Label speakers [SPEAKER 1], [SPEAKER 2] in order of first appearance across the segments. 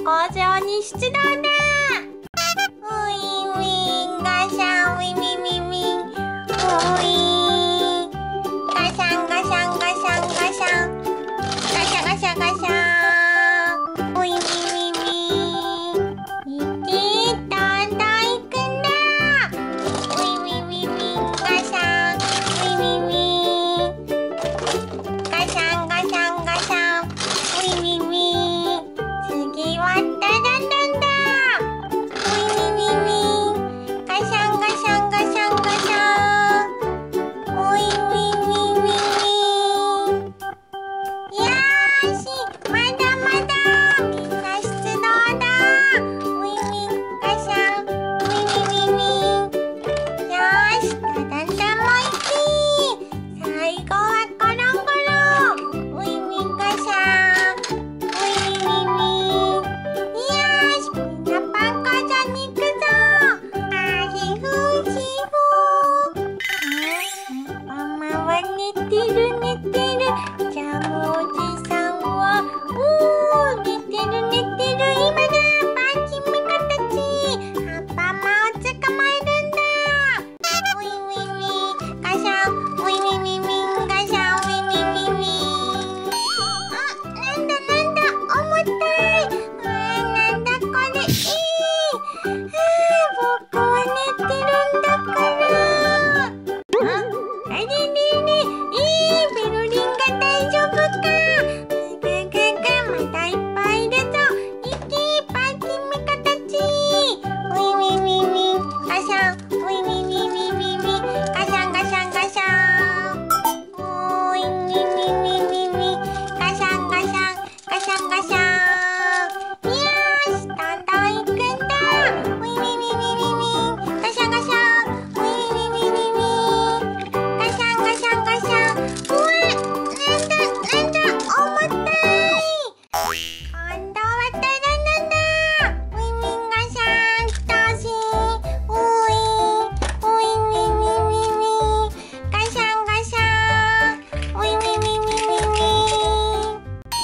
[SPEAKER 1] 工場に出動だ。ウィンウィンガシャンウィンウィンウィンウィン。ウィンガシャンガシャンガシャンガシャン。ガシャガシャガシャン。ウィンウィンウィンウィン。行きどんどん行くんだ。ウィンウィンウィンウィンガシャン。ウィンウィンウィン。ガシャンガシャンガシャン。ウィンウィンウィン。次はダダダンだ。ウィンウィンウィンウィン。ガシャンガシャンガシャンガシャン。ウィンウィンウィンウィンウィン。よーし、まだまだみんな出動だ。ウィンウィンガシャン。ウィンウィンウィンウィン。よーし、ダダンダンも行き。最後はコロンコロン。ウィンウィンガシャン。ウィンウィンウィンウィン。よーし、みんなパン工場に行くぞ。あひふしふ。アンパンマンは寝てる寝てる。ジャムおじさんは寝てる寝てる。今だ、パンキメカたち。アンパンマンを捕まえるんだ。ウィンウィンウィンガシャン。ウィンウィンウィンウィンガシャン。ウィンウィンウィンウィン。なんだなんだ、重たい。なんだこれ。僕は寝てるんだから。あれれれ、ベルリンが大丈夫か。ぐぐぐ、まだいっぱいいるぞ。いけ、パーキンメカたち。ウィンウィンウィンウィンガシャン。ウィンウィンウィンウィンウィンウィン。ガシャンガシャンガシャン。ウィンウィンウィンウィンウィンウィン。ガシャンガシャンガシャンガシャン。よーし、どんどん行くんだ。ウィンウィンウィンウィンウィン。ガシャンガシャン。ウィンウィンウィンウィンウィン。ガシャンガシャンガシャン。うわ、なんだなんだ、重たい。今度は誰なんだ。ウィンウィンガシャン、来たし。ウィンウィンウィンウィンウィンウィン。ガシャンガシャン。ウィンウィンウィンウィンウィンウィン。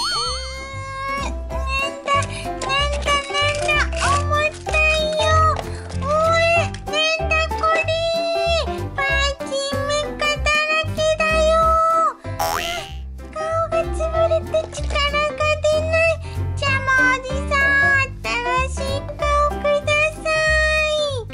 [SPEAKER 1] なんだなんだなんだ、重たいよ。うわ、なんだこれ。パーキンメカだらけだよ。顔が潰れて力が出ない。ジャムおじさん、新しい顔ください。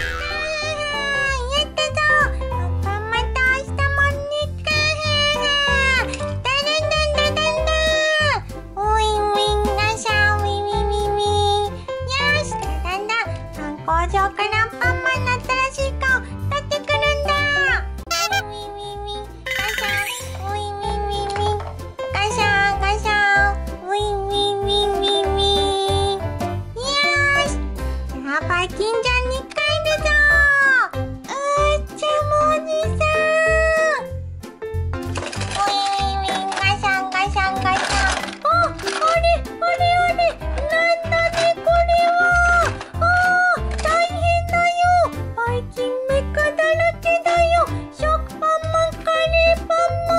[SPEAKER 1] やったぞ。アンパンマン倒したもんねか。だらんだんだだんだ。ウィンウィンガシャン。ウィンウィンウィンウィン。よーし、だだんだ。パン工場からアンパンマンの新しい顔取ってくるんだ。ウィンウィンウィンウィンガシャン。ウィンウィンウィンウィン。ガシャンガシャン。ウィンウィンウィンウィンウィン。よーし、じゃあパーキンジャンに帰るぞ。ジャムおじさん。ウィンウィンウィンガシャンガシャンガシャン。あれあれあれ、なんだねこれは。大変だよ。バイキンメカだらけだよ。食パンマン、カレーパ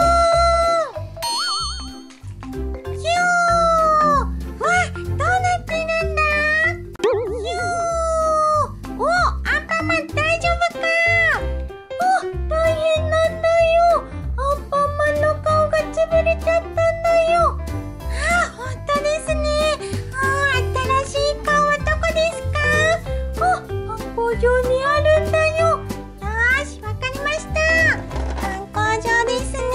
[SPEAKER 1] ンマン。ひゅー。わ、どうなってるんだ。ひゅー。お、アンパンマン大丈夫か。大変なんだよ。アンパンマンの顔が潰れちゃったんだよ。本当ですね。新しい顔はどこですか。パン工場にあるんだよ。よーし、わかりました。パン工場ですね。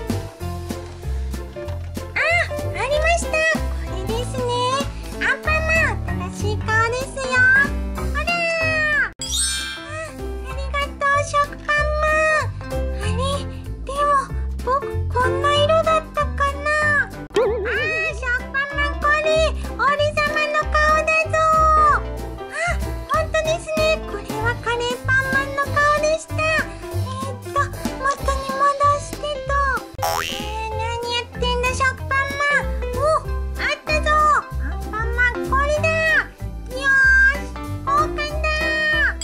[SPEAKER 1] ありました。これですね。アンパンマン、新しい顔ですよ。ほらー。ありがとう、食パンマン。あれ、でも僕こんな色だったかな。食パンマン、これ俺様の顔だぞ。本当ですね。これはカレーパンマンの顔でした。元に戻してと。何やってんだ食パンマン。あったぞ。アンパンマン、これだ。よーし、交換だ。あ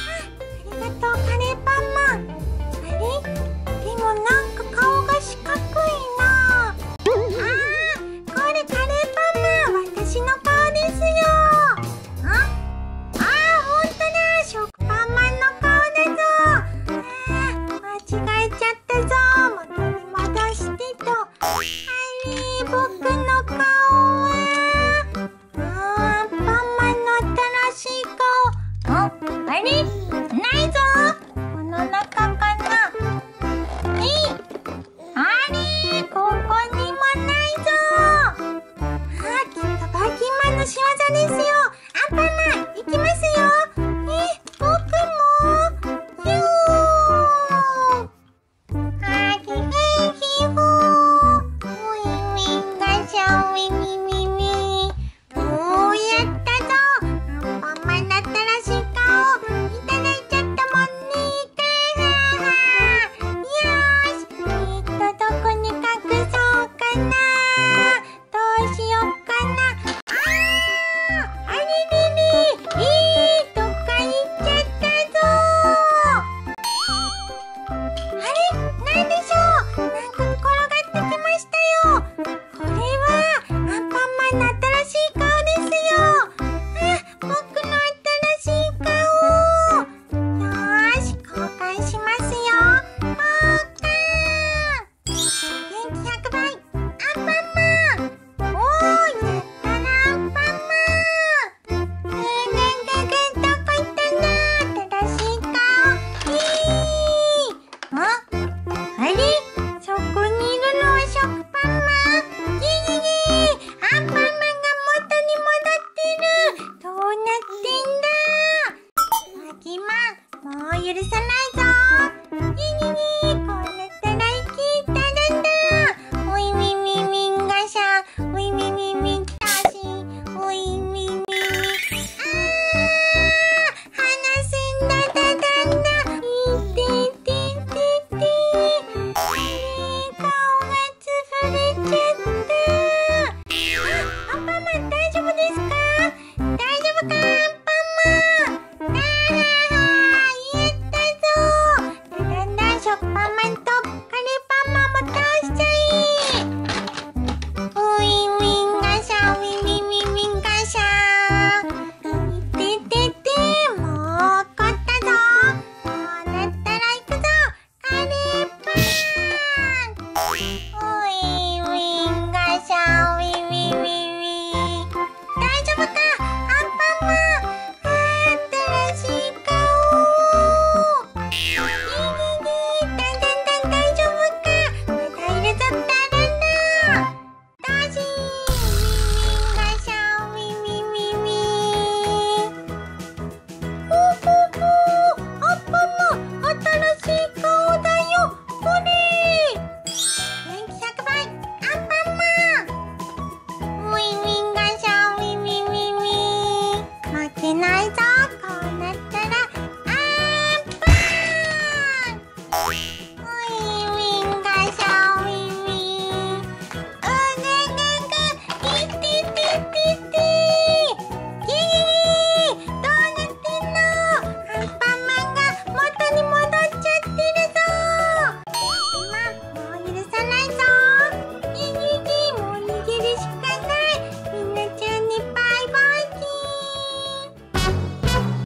[SPEAKER 1] りがとうカレーパンマン。あれ、でもなんか顔が四角 Oh,